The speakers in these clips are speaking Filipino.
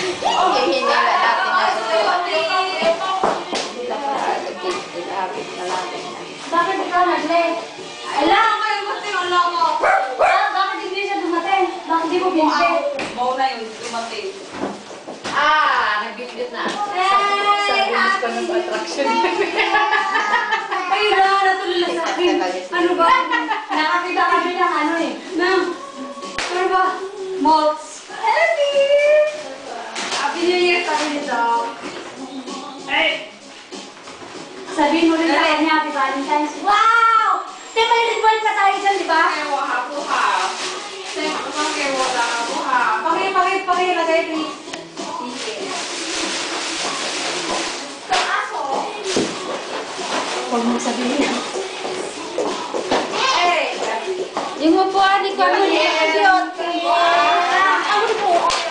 Hinila natin na ito. Ilapit na natin. Bakit ikaw nag-late? Ala! Bakit hindi siya dumating? Bakit di mo binigay? Mau na yun, dumating. Nag-bit na. Sa bilis pa ng attraction. Ay, natulala sa akin. Ano ba? Nakakita kami ng ano eh. Ano ba? Malts. Happy New Year kami nito. Hey! Sabihin mo rin sa kanya, Happy Valentine's. Wow! Diba may red pa tayo dyan, di ba? Lagay please. Huwag mong sabihin. Yung upuan ni Carmen, yun. Ano po?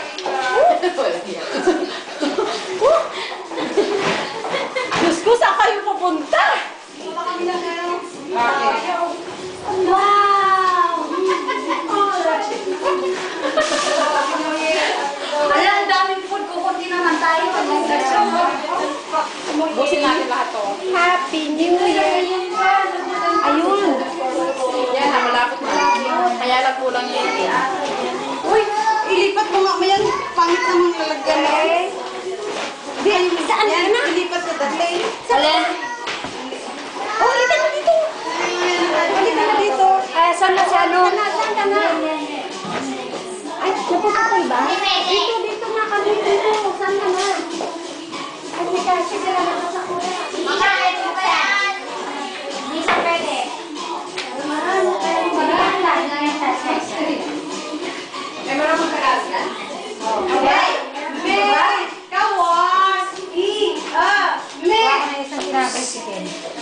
Diyos ko, saan kayo pupunta? Wow! Ala, ang daming food. Kukunti naman tayo. Busin natin lahat to. Happy New Year! Ayun! Yan, malapit na. Kaya lang kulang yun. Uy, ilipat mo nga mo yan. Pangit namang lalagyan mo. Saan ka na? Ilipat ko dati. Alin? Oh, ilipat mo dito. Ilipat mo dito. Ay, saan na si ano? Saan ka na? Ay, napupatay ba? Dito nga kami dito. Saan ka na? Ay, may kasi sila na sa kuya. Makain mo ba yan? Hindi sa pwede. Marami tayo. Marami tayo na yung test. May maraming kagas yan? Okay. May! Kawas! May! Wala na isang tinapay si Ken.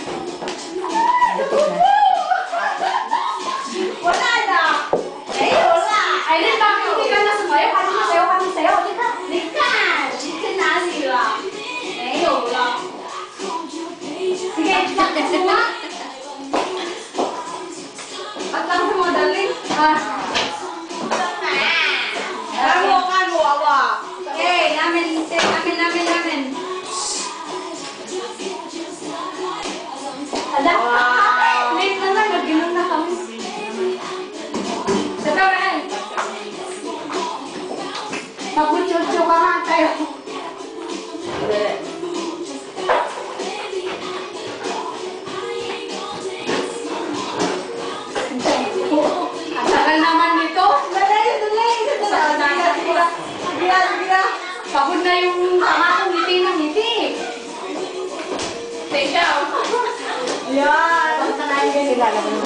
Wala na! Wala! Aileen, bakit hindi ka na sumayo? Kami sayo. Dika. Chicken nasi lang. Wala. Sige, bakit mo? At lang sa mga daling. Ano? Wawa. Okay, namin. Ala, late naman, mag-inom na kami. Sabi ka rin. Magbutsutsu ka nga tayo. Ang tagal naman nito. Dali. Sige. Pagod na yung tama kong ngiti ng ngiti. Take out. Yan. Sila naman